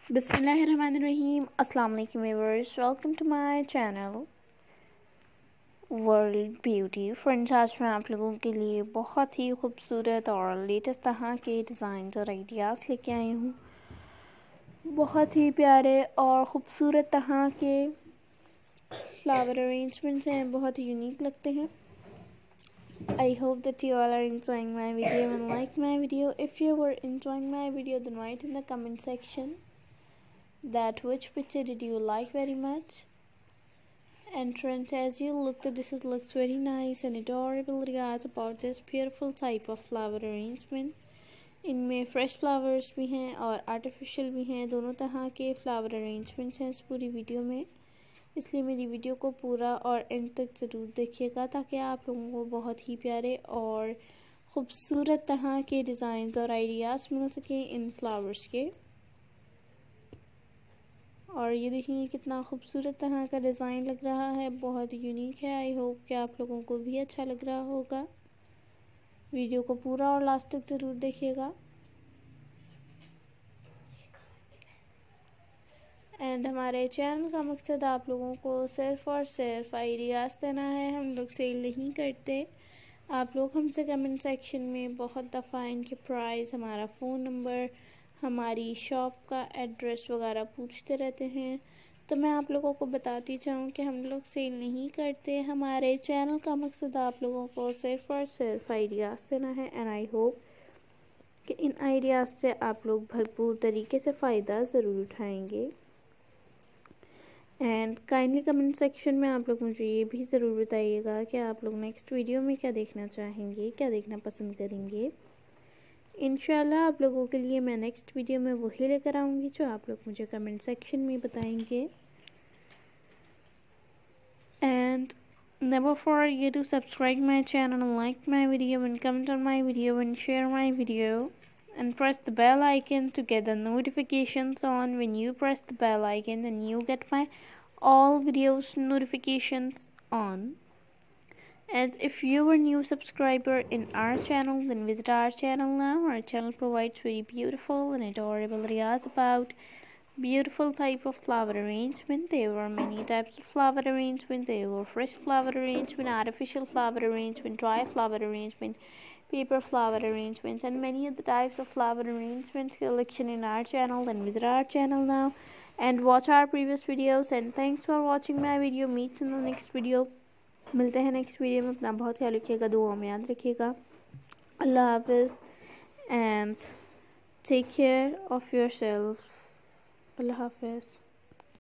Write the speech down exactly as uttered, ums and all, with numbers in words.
بسم اللہ الرحمن الرحیم. السلام علیکم viewers, welcome to my channel world beauty. Friends, آج میں آپ لوگوں کے لیے بہت ہی خوبصورت اور لیٹسٹ طرح کے ڈیزائنز اور آئیڈیاز لے کے آئی ہوں. بہت ہی پیارے اور خوبصورت طرح کے فلاور ارینجمنٹس ہیں, بہت ہی یونیک لگتے ہیں. I hope that you all are enjoying my video and like my video. If you were enjoying my video, then write in the comment section that which picture did you like very much. And friends, as you look at this, it looks very nice and adorable regards about this beautiful type of flower arrangement. ان میں fresh flowers بھی ہیں اور artificial بھی ہیں, دونوں طرح کے flower arrangements ہیں اس پوری ویڈیو میں. اس لیے میری ویڈیو کو پورا اور اینڈ تک ضرور دیکھیے گا تاکہ آپ لوگوں کو بہت ہی پیارے اور خوبصورت طرح کے ڈیزائنز اور آئیڈیاز مل سکیں ان فلاورز کے. اور یہ دیکھیں کتنا خوبصورت طرح کا ڈیزائن لگ رہا ہے, بہت یونیک ہے. آئی ہوپ کہ آپ لوگوں کو بھی اچھا لگ رہا ہوگا. ویڈیو کو پورا اور لاسٹ تک ضرور دیکھیے گا. اینڈ ہمارے چینل کا مقصد آپ لوگوں کو صرف اور صرف آئیڈیاز دینا ہے. ہم لوگ سیل نہیں کرتے. آپ لوگ ہم سے کمنٹ سیکشن میں بہت دفعہ ان کے پرائز, ہمارا فون نمبر, ہماری شاپ کا ایڈریس وغیرہ پوچھتے رہتے ہیں. تو میں آپ لوگوں کو بتاتی چاہوں کہ ہم لوگ سیل نہیں کرتے. ہمارے چینل کا مقصد آپ لوگوں کو صرف اور صرف آئیڈیاز دینا ہے. اینڈ آئی ہوپ کہ ان آئیڈیاز سے آپ لوگ بھرپور طریقے سے فائدہ ضرور اٹھائیں گے. اینڈ کائنڈلی کمنٹ سیکشن میں آپ لوگ مجھے یہ بھی ضرور بتائیے گا کہ آپ لوگ نیکسٹ ویڈیو میں کیا دیکھنا چاہیں گے, کیا دیکھنا پسند کریں گے. انشاءاللہ آپ لوگوں کے لیے میں نیکسٹ ویڈیو میں وہی لے کر آؤں گی جو آپ لوگ مجھے کمنٹ سیکشن میں بتائیں گے. And never forget you to subscribe my channel and like my video and comment on my video and share my video and press the bell icon to get the notifications on. When you press the bell icon, then you get my all videos notifications on. As if you are new subscriber in our channel, then visit our channel now. Our channel provides very beautiful and adorable videos about beautiful type of flower arrangement. There were many types of flower arrangement. There were fresh flower arrangement, artificial flower arrangement, dry flower arrangement, paper flower arrangements, and many other types of flower arrangement collection in our channel. Then visit our channel now and watch our previous videos. And thanks for watching my video. Meet in the next video. ملتے ہیں next video میں. اپنا بہت خیال رکھیے گا, دعا میں یاد رکھیے گا. اللہ حافظ and take care of yourself. اللہ حافظ.